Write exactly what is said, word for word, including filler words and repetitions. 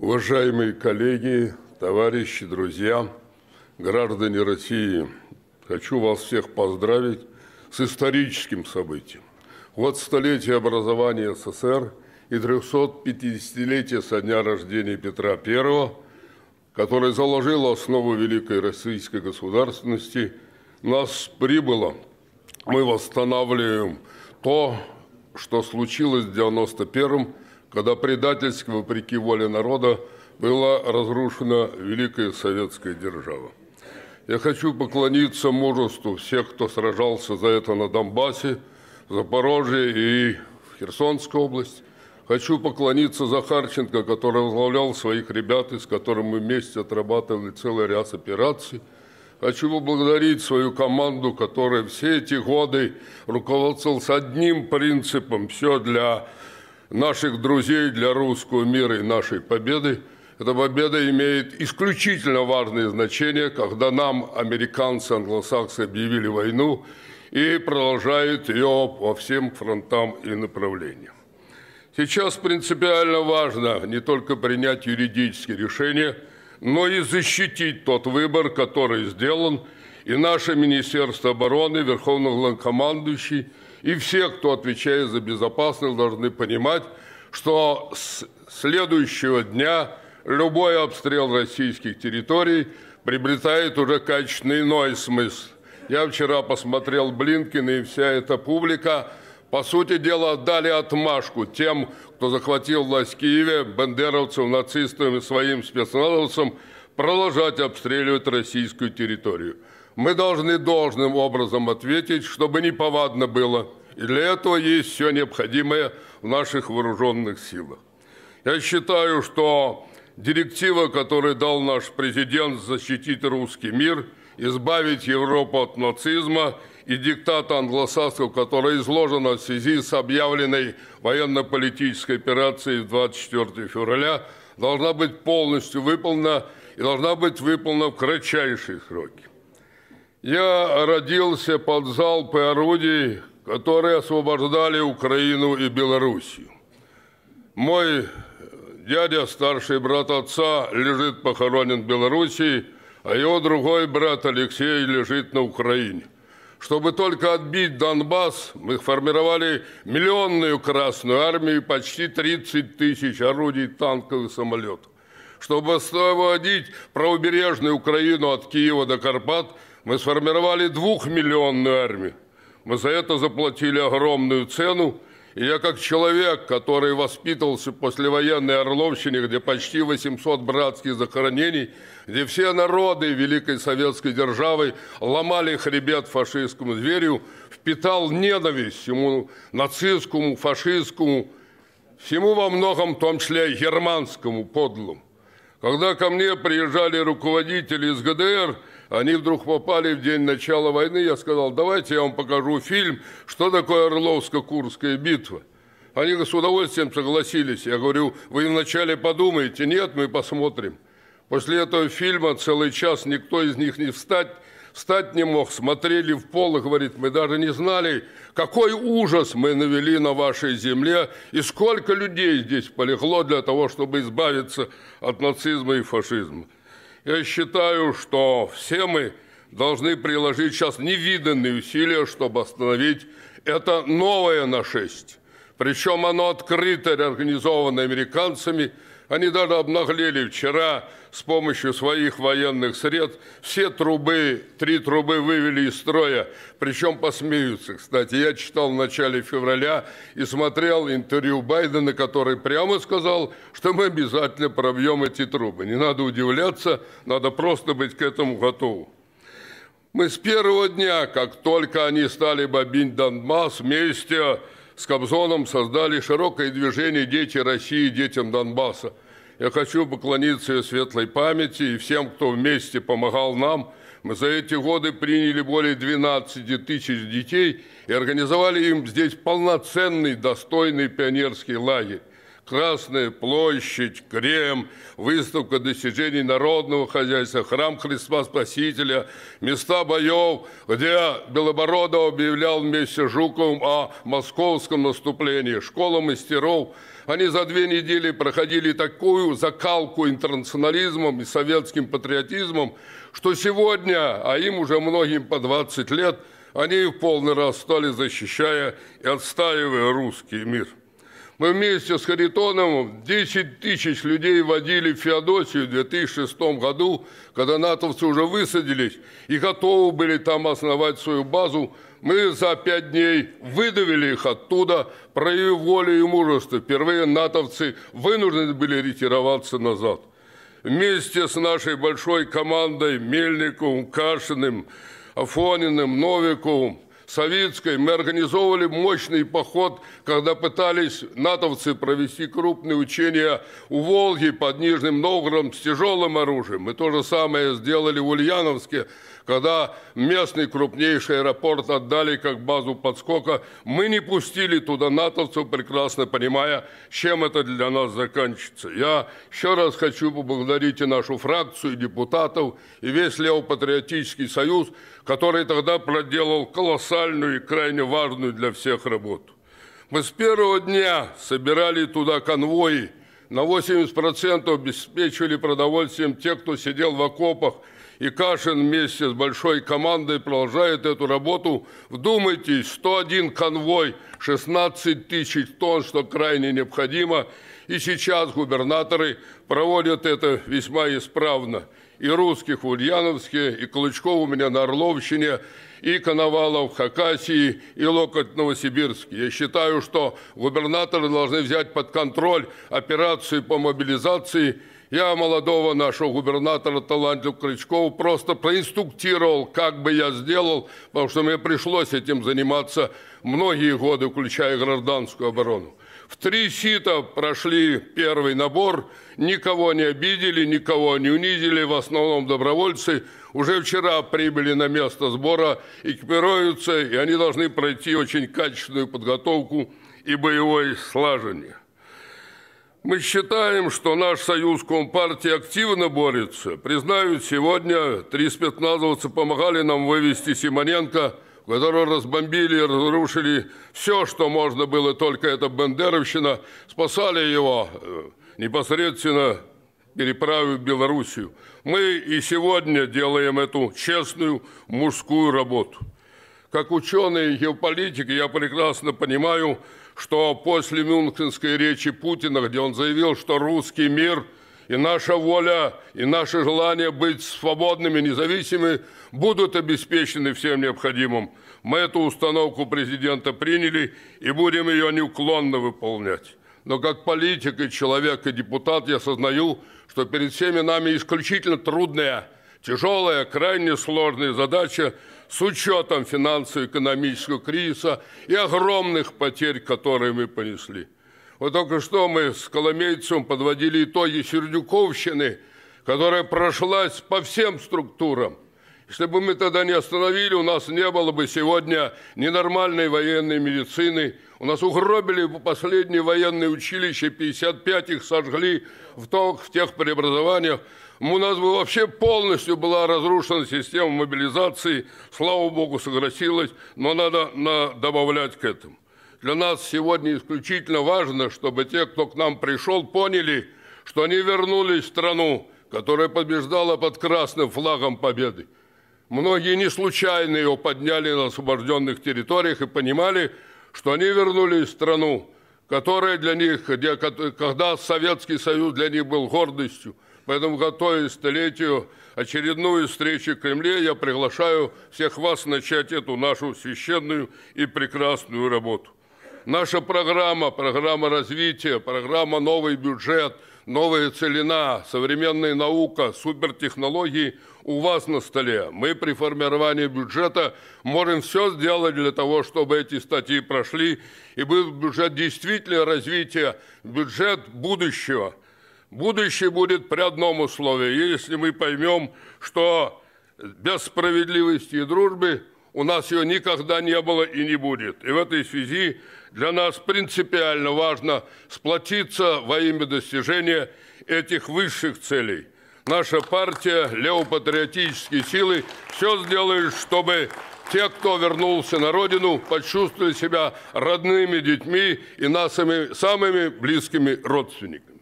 Уважаемые коллеги, товарищи, друзья, граждане России, хочу вас всех поздравить с историческим событием. Вот столетие образования СССР и трехсотпятидесятилетие со дня рождения Петра Первого, который заложил основу великой российской государственности, нас прибыло. Мы восстанавливаем то, что случилось в девяносто первом, когда предательски, вопреки воле народа, была разрушена великая советская держава. Я хочу поклониться мужеству всех, кто сражался за это на Донбассе, в Запорожье и в Херсонской области. Хочу поклониться Захарченко, который возглавлял своих ребят, и с которым мы вместе отрабатывали целый ряд операций. Хочу поблагодарить свою команду, которая все эти годы руководствовалась одним принципом: все для наших друзей, для русского мира и нашей победы. Эта победа имеет исключительно важное значение, когда нам, американцы, англосаксы, объявили войну и продолжают ее по всем фронтам и направлениям. Сейчас принципиально важно не только принять юридические решения, но и защитить тот выбор, который сделан, и наше Министерство обороны, Верховный Главнокомандующий и все, кто отвечает за безопасность, должны понимать, что с следующего дня любой обстрел российских территорий приобретает уже качественно иной смысл. Я вчера посмотрел Блинкина, и вся эта публика, по сути дела, дали отмашку тем, кто захватил власть в Киеве, бандеровцам, нацистам и своим спецназовцам, продолжать обстреливать российскую территорию. Мы должны должным образом ответить, чтобы неповадно было. И для этого есть все необходимое в наших вооруженных силах. Я считаю, что директива, которую дал наш президент, защитить русский мир, избавить Европу от нацизма, и диктата англосаксов, которая изложена в связи с объявленной военно-политической операцией двадцать четвёртого февраля, должна быть полностью выполнена и должна быть выполнена в кратчайшие сроки. Я родился под залпы орудий, которые освобождали Украину и Белоруссию. Мой дядя, старший брат отца, лежит похоронен в Белоруссии, а его другой брат Алексей лежит на Украине. Чтобы только отбить Донбасс, мы формировали миллионную Красную армию и почти тридцать тысяч орудий, танков и самолетов. Чтобы освободить правобережную Украину от Киева до Карпат, мы сформировали двухмиллионную армию. Мы за это заплатили огромную цену. И я, как человек, который воспитывался в послевоенной Орловщине, где почти восемьсот братских захоронений, где все народы Великой Советской Державы ломали хребет фашистскому зверю, впитал ненависть всему нацистскому, фашистскому, всему во многом, в том числе и германскому подлому. Когда ко мне приезжали руководители из ГДР, они вдруг попали в день начала войны, я сказал: давайте я вам покажу фильм, что такое Орловско-Курская битва. Они с удовольствием согласились. Я говорю: вы вначале подумайте. Нет, мы посмотрим. После этого фильма целый час никто из них не встать, встать не мог, смотрели в пол и говорит: мы даже не знали, какой ужас мы навели на вашей земле и сколько людей здесь полегло для того, чтобы избавиться от нацизма и фашизма. Я считаю, что все мы должны приложить сейчас невиданные усилия, чтобы остановить это новое нашествие. Причем оно открыто организовано американцами. Они даже обнаглели вчера с помощью своих военных средств. Все трубы, три трубы вывели из строя, причем посмеются. Кстати, я читал в начале февраля и смотрел интервью Байдена, который прямо сказал, что мы обязательно пробьем эти трубы. Не надо удивляться, надо просто быть к этому готовым. Мы с первого дня, как только они стали бомбить Донбасс, вместе с Кобзоном создали широкое движение «Дети России, детям Донбасса». Я хочу поклониться ее светлой памяти и всем, кто вместе помогал нам. Мы за эти годы приняли более двенадцати тысяч детей и организовали им здесь полноценный, достойный пионерский лагерь. Красная площадь, Кремль, выставка достижений народного хозяйства, храм Христа Спасителя, места боев, где Белобородов объявлял вместе с Жуковым о московском наступлении, школа мастеров. Они за две недели проходили такую закалку интернационализмом и советским патриотизмом, что сегодня, а им уже многим по двадцать лет, они в полный раз стали, защищая и отстаивая русский мир. Мы вместе с Харитоновым десять тысяч людей водили в Феодосию в две тысячи шестом году, когда натовцы уже высадились и готовы были там основать свою базу. Мы за пять дней выдавили их оттуда, проявив волю и мужество. Впервые натовцы вынуждены были ретироваться назад. Вместе с нашей большой командой Мельниковым, Кашиным, Афониным, Новиковым, Савицкой мы организовывали мощный поход, когда пытались натовцы провести крупные учения у Волги под Нижним Новгородом с тяжелым оружием. Мы то же самое сделали в Ульяновске, когда местный крупнейший аэропорт отдали как базу подскока. Мы не пустили туда натовцев, прекрасно понимая, чем это для нас заканчивается. Я еще раз хочу поблагодарить и нашу фракцию, и депутатов, и весь Левопатриотический союз, который тогда проделал колоссальную и крайне важную для всех работу. Мы с первого дня собирали туда конвои, на восемьдесят процентов обеспечивали продовольствием тех, кто сидел в окопах, и Кашин вместе с большой командой продолжает эту работу. Вдумайтесь, сто один конвой, шестнадцать тысяч тонн, что крайне необходимо. И сейчас губернаторы проводят это весьма исправно. И русских в Ульяновске, и Клычков у меня на Орловщине, и Коновалов в Хакасии, и Локоть в Новосибирске. Я считаю, что губернаторы должны взять под контроль операцию по мобилизации. Я молодого нашего губернатора талантливого Клычкова просто проинструктировал, как бы я сделал, потому что мне пришлось этим заниматься многие годы, включая гражданскую оборону. В три сита прошли первый набор, никого не обидели, никого не унизили, в основном добровольцы. Уже вчера прибыли на место сбора, экипируются, и они должны пройти очень качественную подготовку и боевое слаживание. Мы считаем, что наш союз Компартии активно борется. Признают, сегодня три спецназовца помогали нам вывести Симоненко, которого разбомбили и разрушили все, что можно было, только это бандеровщина. Спасали его непосредственно переправив в Белоруссию. Мы и сегодня делаем эту честную мужскую работу. Как ученый и геополитик я прекрасно понимаю, что после мюнхенской речи Путина, где он заявил, что русский мир и наша воля, и наше желание быть свободными, независимыми будут обеспечены всем необходимым. Мы эту установку президента приняли и будем ее неуклонно выполнять. Но как политик и человек, и депутат я осознаю, что перед всеми нами исключительно трудная, тяжелая, крайне сложная задача с учетом финансово-экономического кризиса и огромных потерь, которые мы понесли. Вот только что мы с Коломейцем подводили итоги Сердюковщины, которая прошлась по всем структурам. Если бы мы тогда не остановили, у нас не было бы сегодня ни нормальной военной медицины. У нас угробили последние военные училища, пятьдесят пять их сожгли в, то, в тех преобразованиях. У нас бы вообще полностью была разрушена система мобилизации. Слава Богу, согласилась, но надо на, добавлять к этому. Для нас сегодня исключительно важно, чтобы те, кто к нам пришел, поняли, что они вернулись в страну, которая побеждала под красным флагом победы. Многие не случайно его подняли на освобожденных территориях и понимали, что они вернулись в страну, которая для них, где, когда Советский Союз для них был гордостью. Поэтому, готовясь к столетию очередную встречу в Кремле, я приглашаю всех вас начать эту нашу священную и прекрасную работу. Наша программа, программа развития, программа «Новый бюджет», «Новая целина», современная наука, супертехнологии у вас на столе. Мы при формировании бюджета можем все сделать для того, чтобы эти статьи прошли, и был бюджет действительно развития, бюджет будущего. Будущее будет при одном условии, если мы поймем, что без справедливости и дружбы у нас ее никогда не было и не будет. И в этой связи для нас принципиально важно сплотиться во имя достижения этих высших целей. Наша партия, левопатриотические силы, все сделает, чтобы те, кто вернулся на родину, почувствовали себя родными детьми и нашими самыми близкими родственниками.